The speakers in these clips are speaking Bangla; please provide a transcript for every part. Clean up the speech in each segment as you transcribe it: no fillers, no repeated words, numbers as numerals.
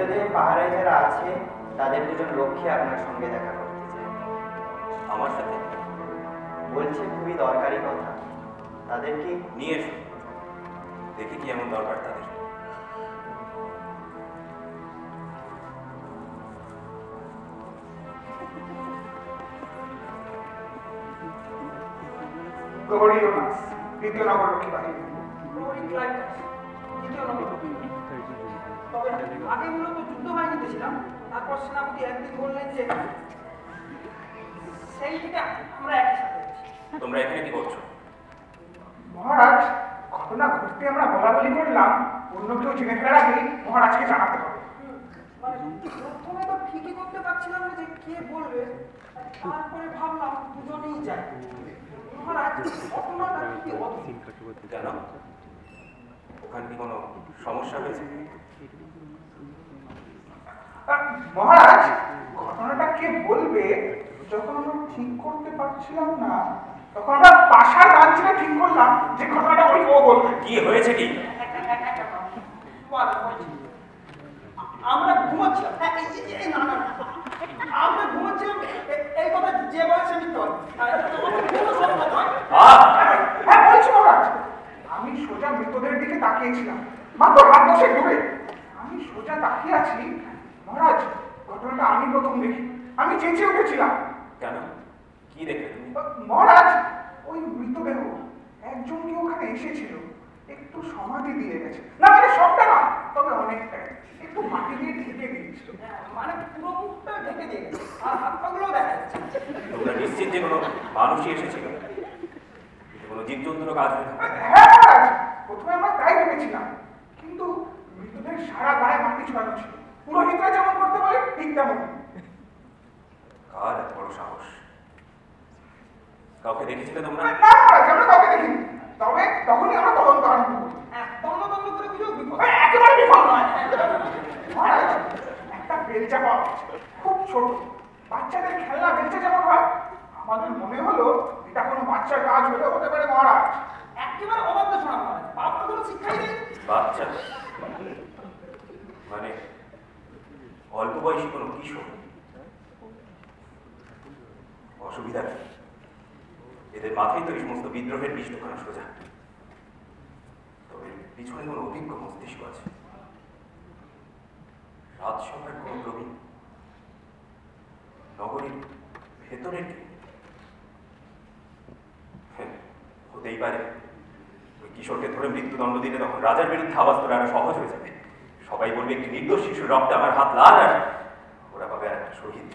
মৃতদেহ পাহারায় যারা আছে তাদের দুজন রক্ষী আপনার সঙ্গে দেখা করতে চায়। আমার সাথে? বলছে খুবই দরকারি কথা। তাদেরকে নিয়ে এসো, দেখি কি এমন দরকার তাদের। প্রহরী ইউনাস, দ্বিতীয় নগররক্ষী বাহিনী। প্রহরী ক্লাইটাস, তৃতীয় নগররক্ষী। তবে আগে মূলত যুদ্ধ বাহিনীতে ছিলাম, তারপর সেনাপতি একদিন বললেন যে সেই থেকে আমরা একই সাথে আছি। তোমরা এখানে কি করছো? মহারাজ, ঘটনা ঘটতে আমরা বলাবলি করলাম, অন্য কেউ জেনে ফেলার আগেই মহারাজকে জানাতে হবে। মানে প্রথমে তো ঠিকই করতে পারছিলাম না যে কে বলবে, তারপরে ভাবলাম দুজনেই যাই। মহারাজ, ঘটনাটা কি অদ্ভুত। কেন? ওখানে কি কোনো সমস্যা হয়েছে? মহারাজ, ঘটনাটা কে বলবে যখন আমরা ঠিক করতে পারছিলাম না, তখন আমরা পাশার রাজ্যে ঠিক করলাম যে ঘটনাটা ওই ও বলবে। কি হয়েছে কি? আমরা ঘুমাচ্ছিলাম, না না, আমরা ঘুমাচ্ছিলাম, এই কথা যে বলেছে মিথ্যা। হ্যাঁ বলছি মহারাজ, আমি সোজা মৃতদের দিকে তাকিয়েছিলাম, মাত্র হাত দশেক দূরে। আমি সোজা তাকিয়ে আছি মহারাজ, ঘটনাটা আমি প্রথম দেখি। আমি চেঁচিয়ে উঠেছিলাম। কেন? কি দেখলে তুমি? মহারাজ, ওই মৃতদেহ একজন কেউ ওখানে এসেছিল, একটু সমাধি দিয়ে গেছে। না মানে সবটা না, তবে অনেকটাই। একটু মাটি দিয়ে ঢেকে দিয়েছিল। মানে পুরো মুখটা ঢেকে দিয়ে গেছে, আর হাত পাগুলোও দেখা যাচ্ছে। তোমরা নিশ্চিত যে কোনো মানুষই এসেছিল? কোনো জীবজন্তুর কাজ হয়ে থাকে? হ্যাঁ মহারাজ, প্রথমে আমরা তাই ভেবেছিলাম, কিন্তু মৃতদের সারা গায়ে মাটি ছড়ানো ছিল। পুরোহিতরা যেমন করতে পারে ঠিক তেমন। কার এত বড় সাহস? কাউকে দেখেছিলে তোমরা? না মহারাজ, আমরা কাউকে দেখিনি। তবে তখনই আমরা তদন্ত আরম্ভ করি। তন্ন তন্ন করে বুঝেও বিপদ। একেবারে বিফল নয় মহারাজ। একটা বেলচা পাওয়া গেছে, খুব ছোট, বাচ্চাদের খেলনা বেলচা যেমন হয়। আমাদের মনে হলো এটা কোনো বাচ্চার কাজ হলে হতে পারে মহারাজ। একেবারে অবাধ্য শোনা মহারাজ, বাপটা কোনো শিক্ষাই নেই। বাচ্চা মানে অল্প বয়সী কোনো কিশোর? অসুবিধা কি? এদের মাথায় তো এই সমস্ত বিদ্রোহের বিষ্ণুখানা সোজা। তবে পিছনে কোনো অভিজ্ঞ মস্তিষ্ক আছে। রাজসভার কোন প্রবীণ, নগরীর ভেতরের কি? হ্যাঁ, হতেই পারে। ওই কিশোরকে ধরে মৃত্যুদণ্ড দিলে তখন রাজার বিরুদ্ধে আওয়াজ তোলা আরো সহজ হয়ে যাবে। সবাই বলবে একটি নির্দোষ শিশুর রক্তে আমার হাত লাল, আর ওরা পাবে আর একটা শহীদ।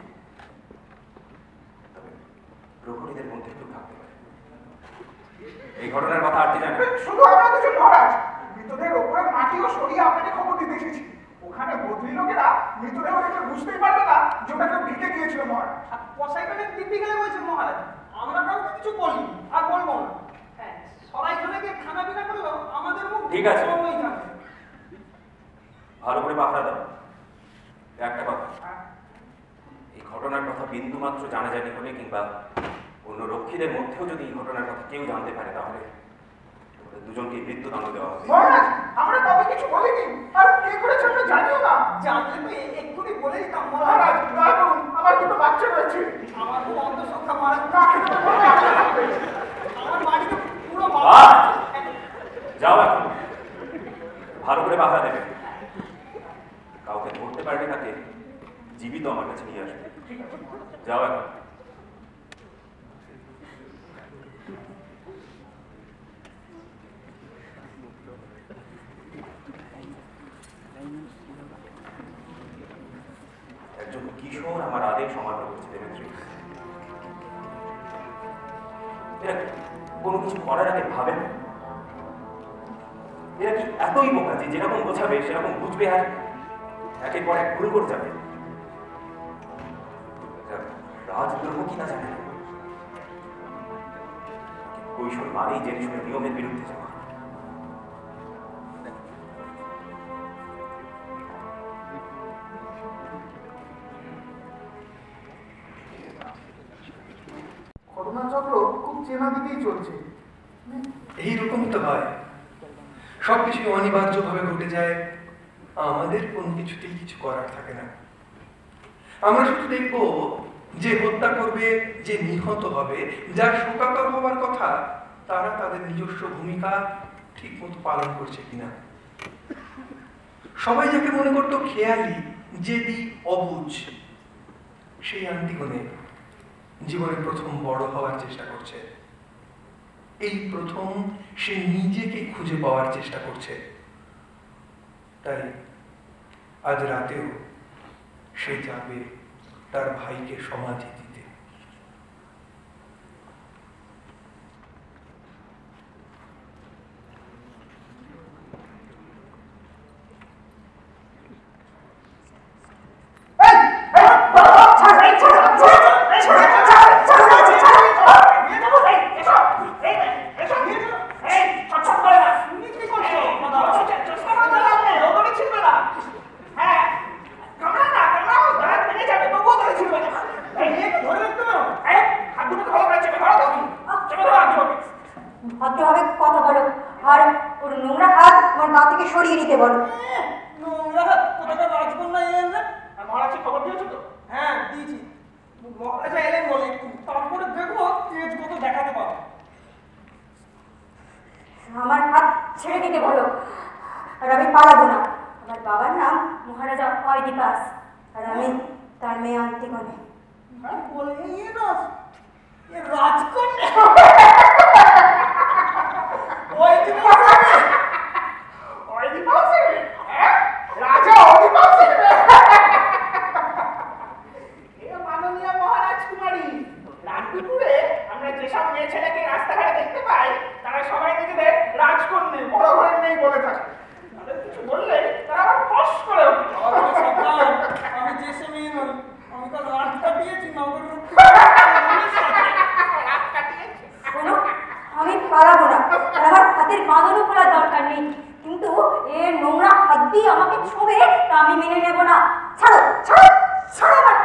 তবে প্রহরীদের মধ্যে কেউ থাকতে পারে। এই ঘটনার কথা আর কি জানে? শুধু আমরা দুজন মহারাজ। মৃতদেহ উপরে মাটিও সরিয়ে আপনাকে খবর দিতে এসেছি। ওখানে বদলি লোকেরা মৃতদেহ দেখে বুঝতেই পারবে না যে ওটা কেউ ঢেকে দিয়েছিল মহারাজ। কসাইখানে দিব্যি গেলে বলছে মহারাজ, আমরা কাউকে কিছু বলি আর বলবো না। হ্যাঁ, সবাই খানে গিয়ে খানা পিনা করলো, আমাদের মুখ ঠিক আছে। বন্ধই থাকবে। ভালো করে পাহারা দাও। একটা কথা, এই ঘটনার কথা বিন্দু মাত্র জানাজানি হলে কিংবা অন্য রক্ষীদের মধ্যেও যদি এই ঘটনার কথা কেউ জানতে পারে, তাহলে তোমাদের দুজনকে মৃত্যুদণ্ড দেওয়া হবে। মহারাজ, আমরা কাউকে কিছু বলিনি, আর কে করেছে আমরা জানিও না। জানলে তো এক্ষুনি বলে দিতাম মহারাজ, মহারাজ। দয়া করুন, আমার দুটো বাচ্চা রয়েছে। আমার খুব অন্তঃসত্ত্বা মহারাজ। না খেতে বললে আপনি থাকবে। আমার বাড়িতে পুরো যাও এখন, ভালো করে পাহারা দেবে। কাউকে ধরতে পারলে তাকে জীবিত আমার কাছে নিয়ে আসবে। যাও এখন। একজন কিশোর আমার আদেশ অমান্য করছে দেবেন্দ্রী। এরা কোনো কিছু করার আগে ভাবে না। এরা কি এতই বোকা যে যেরকম বোঝাবে সেরকম বুঝবে, আর একের পর এক ভুল করে যাবে? রাজদ্রোহ কি তা জানে না? কৈশোর মানেই জেনে শুনে নিয়মের বিরুদ্ধে যাওয়া। ঘটনাচক্র খুব চেনা দিকেই চলছে। এইরকমই তো হয়, সবকিছু অনিবার্যভাবে ঘটে যায়, আমাদের কোনো কিছুতেই কিছু করার থাকে না। আমরা শুধু দেখব যে হত্যা করবে, যে নিহত হবে, যার শোকাতর হওয়ার কথা, তারা তাদের নিজস্ব ভূমিকা ঠিক মতো পালন করছে কিনা। সবাই যাকে মনে করতো খেয়ালি, জেদি, অবুঝ, সেই আন্টিগণে জীবনে প্রথম বড় হওয়ার চেষ্টা করছে। এই প্রথম সে নিজেকে খুঁজে পাওয়ার চেষ্টা করছে। তাই আজ রাতেও সে যাবে তার ভাইকে সমাধি দিতে। ভদ্রভাবে কথা বলো, আর ওর নোংরা হাত আমার গা থেকে সরিয়ে নিতে বলো। নোংরা হাত কোথাকার রাজকন্যা এলেন না? আর মহারাজকে খবর দিয়েছো তো? হ্যাঁ দিয়েছি। মহারাজা এলেন বলে একটু, তারপরে দেখবো তেজ কত দেখাতে পারো। আমার হাত ছেড়ে দিতে বলো, আর আমি পালাবো না। আমার বাবার নাম মহারাজা অয়দিপাস, আর আমি তার মেয়ে আন্টিগণে। বলে ইয়ে না, এ রাজকন্যা। রাজা অধিবাসী। মাননীয় মহারাজকুমারী, রাজপুরে আমরা যেসব মেয়ে ছেলেকে রাস্তাঘাটে দেখতে পাই, তারা সবাই নিজেদের রাজকন্যা, বড় ঘরের মেয়ে বলে থাকে। তাদের কিছু বললে তারা আবার ফস করে ওঠে। আমি যে সে মেয়ে নই, আমি তো রাত কাটিয়েছি নগর শোনো, আমি পালাবো না, আর আমার হাতের বাঁধনও খোলার দরকার নেই, কিন্তু এর নোংরা হাত দিয়ে আমাকে ছোঁবে তা আমি মেনে নেব না। ছাড়ো ছাড়ো ছাড়ো আমার।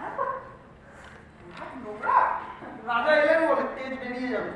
রাজা এলেন বলে তেজ বেরিয়ে যাবে।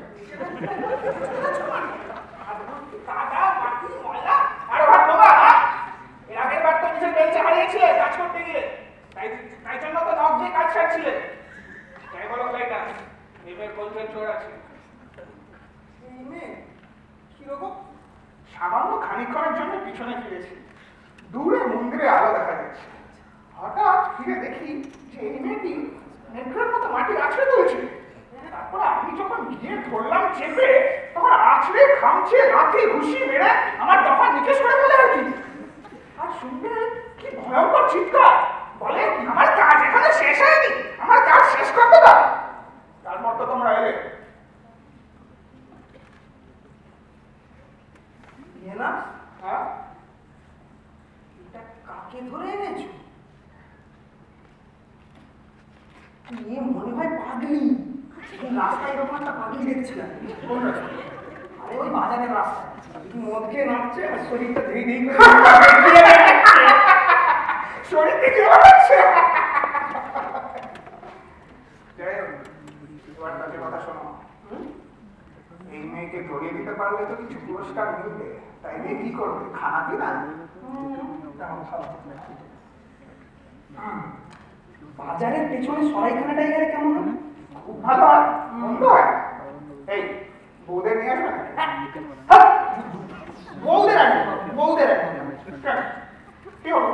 কাদা, মাটি, ময়লা, আর ওরা নোংরা। এর আগের বার তো নিজের বেঞ্চে হারিয়েছিলে কাজ করতে গিয়ে, তাই জন্য তো নখ দিয়ে কাজ সারছিলে। যাই বলো ভাইটা, এবার বলছেন চোর আছে। এই মেয়ে কিরকম? সামান্য খানিকক্ষণের জন্য পিছনে ফিরেছি। দূরে মন্দিরে আলো দেখা যাচ্ছে। হঠাৎ ফিরে দেখি যে এই মেয়েটি নেকড়ের মতো মাটি আছড়ে তুলছে। তারপরে আমি যখন গিয়ে ধরলাম চেপে, তখন আছড়ে খামছে লাথি ঘুষি মেরে আমার দফা নিকেশ করে ফেলে আর কি। আর শুনবে কি ভয়ঙ্কর চিৎকার, বলে আমার কাজ এখানে শেষ হয়নি, আমার কাজ শেষ করতে দাও। তারপর তো তোমরা এলে। না, হ্যাঁ, এটা কাকে ধরে এনেছো? নিয়ে মনে হয় পাগলি। রাস্তায় এরকম একটা পাগলি দেখছিলাম। কোন রাস্তা? আরে ওই বাজারের রাস্তায় মদ খেয়ে নাচছে আর শরীরটা ধীরে ধীরে করে শরীর থেকে বাড়াচ্ছে। যাই হোক, এবার তাকে কথা শোনো। এই মেয়েকে ধরিয়ে দিতে পারলে তো কিছু পুরস্কার মিলবে, তাই মেয়ে কি করবে? খানা পিনা? বাজারের পেছনে সরাইখানাটাই গেলে কেমন হবে? খুব ভালো হয়, মন্দ হয়। এই বৌদের নিয়ে আসবে না? বৌদের আসবে, বৌদের আসবে। কি হলো?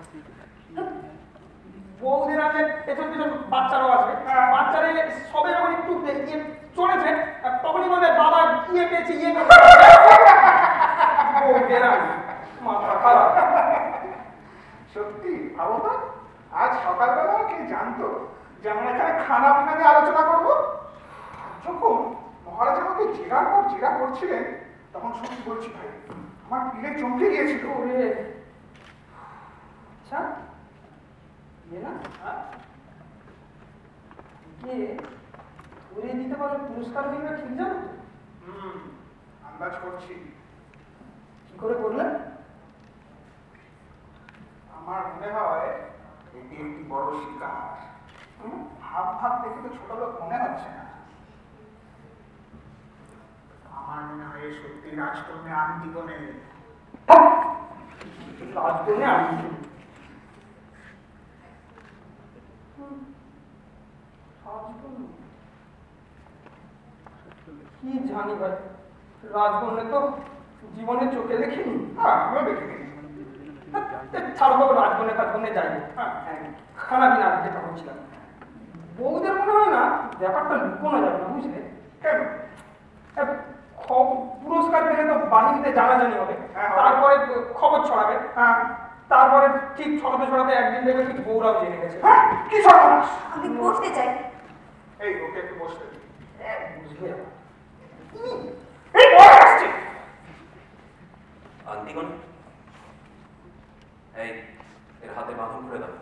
বউদের আগে পেছন পেছন বাচ্চারাও আসবে। বাচ্চারা এলে সবে যখন একটু ইয়ে চড়েছে, তখনই বলবে বাবা ইয়ে পেয়েছে, ইয়ে পেয়েছে। বউদের আগে মাথা খারাপ। সত্যি ভাবো তো, আজ সকালবেলা কে জানতো যে আমরা এখানে খানা পিনা নিয়ে আলোচনা করবো। যখন মহারাজ আমাকে জেরার পর জেরা করছিলেন, তখন সত্যি বলছি ভাই, আমার পিলে চমকে গিয়েছিল। ওরে আচ্ছা, ইয়ে না ইয়ে ধরে দিতে পারলে পুরস্কার মিলবে, ঠিক জানো তো? আন্দাজ করছি। কি করে করলে? আমার মনে হয় এটি একটি বড় শিকার। ভাব ভাব দেখে তো ছোট লোক মনে হচ্ছে না। আমার মনে হয় সত্যি রাজকন্যা আন্টিগণে। রাজকন্যা আমি কি জানি ভাই, রাজকন্যা তো জীবনে চোখে দেখিনি। হ্যাঁ, আমিও দেখিনি। ছাড়ো বাবু, রাজকন্যা যাই। হ্যাঁ, খানা পিনা যেটা বলছিলাম, বউদের মনে হয় না ব্যাপারটা লুকোনো যাবে না, বুঝলে? কেন? পুরস্কার পেলে তো বাহিনীতে জানাজানি হবে, হ্যাঁ, তারপরে খবর ছড়াবে, হ্যাঁ। তারপরে ঠিক ছড়াতে ছড়াতে একদিন দেখবে ঠিক বউরাও জেনে গেছে। হ্যাঁ, কি সর্বনাশ! আমি বসতে চাই। এই ওকে একটু বসতে দিন। বুঝলে? এই বয় আসছে। আন্তিগণ, এই এর হাতে বাঁধন করে দাও।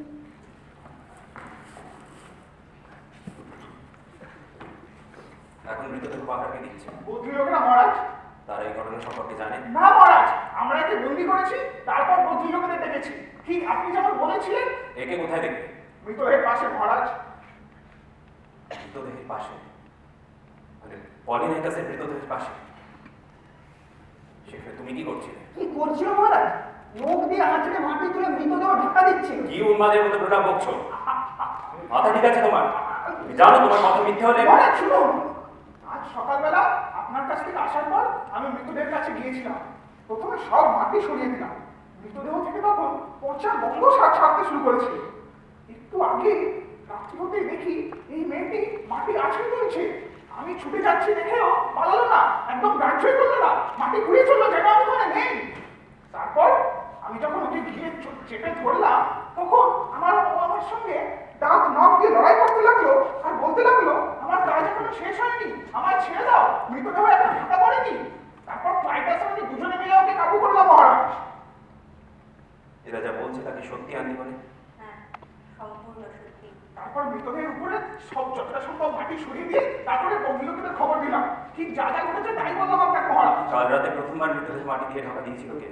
এখন মৃতদেহ পাহাড়কে দিচ্ছে। বুদ্ধি লোকেরা মহারাজ। তারা এই ঘটনা সম্পর্কে জানে? না মহারাজ, আমরা একে বন্দি করেছি, তারপর বুদ্ধি লোকেদের দেখেছি। ঠিক আপনি যেমন বলেছিলেন। একে কোথায় দেখবে? মৃতদেহের পাশে মহারাজ। মৃতদেহের পাশে মানে পলিনাইকাসের মৃতদেহের পাশে? সেখানে তুমি কি করছিলে? কি করছিল মহারাজ? নখ দিয়ে আঁচড়ে মাটি তুলে মৃতদেহ ঢাকা দিচ্ছিল। কি উন্মাদের মতো প্রলাপ বকছো? মাথা ঠিক আছে তোমার? তুমি জানো তোমার কথা মিথ্যে হলে? মহারাজ শুনুন, আজ সকালবেলা আপনার কাছ থেকে আসার পর আমি মৃতদেহের কাছে গিয়েছিলাম। প্রথমে সব মাটি সরিয়ে দিলাম। মৃতদেহ থেকে তখন পচা গন্ধ ছাড়তে শুরু করেছে। একটু আগে রাত্রি হতেই দেখি এই মেয়েটি মাটি আছড়ে তুলছে। আমি ছুটে যাচ্ছি দেখেও পালালো না, একদম গ্রাহ্যই করলো না, মাটি ঘুরিয়ে চললো যেন আমি ওখানে নেই। তারপর আমি যখন ওকে গিয়ে চেপে ধরলাম, তখন আমার সঙ্গে দাঁত নখ দিয়ে লড়াই করতে লাগলো আর বলতে লাগলো, আমার কাজ এখনো শেষ হয়নি, আমায় ছেড়ে দাও, মৃতদেহ এখন ঢাকা পড়েনি। তারপর ক্লাইটাস আমি দুজনে মিলে ওকে কাবু করলাম মহারাজ। এরা যা বলছে তাকে সত্যি আন্তিগণে? হ্যাঁ, সম্পূর্ণ সত্যি। তারপর মৃতদেহের উপরে সব যতটা সম্ভব মাটি সরিয়ে দিয়ে তারপরে বন্ধু লোকেদের খবর দিলাম। ঠিক যা যা ঘটেছে তাই বললাম আপনাকে মহারাজ। কাল রাতে প্রথমবার মৃতদেহ মাটি দিয়ে ঢাকা দিয়েছিল কে?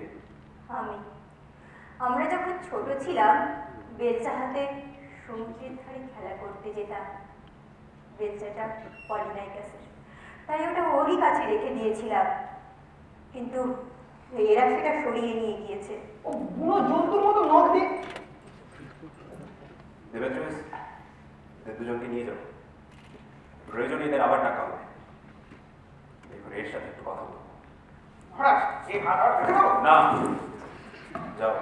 আমরা যখন ছোট ছিলাম, বেলচা হাতে সমুদ্রের ধারে খেলা করতে যেতাম। বেলচাটা পলিনাইকাসের, তাই ওটা ওরই কাছে রেখে দিয়েছিলাম, কিন্তু এরা সেটা সরিয়ে নিয়ে গিয়েছে। ও বুড়ো জন্তুর মতো নখ দিয়ে। দেবেন্দ্রস, এদের দুজনকে নিয়ে যাও। প্রয়োজনে এদের আবার টাকা হবে। এবার এর সাথে একটু কথা বলবো। মহারাজ, এই হাত আর রেখে দাও। না, যাও।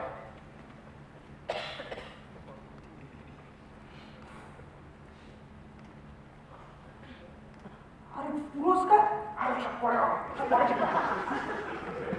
আরে পুরস্কার আর সব পরে হবে, সব পরে চিন্তা করো।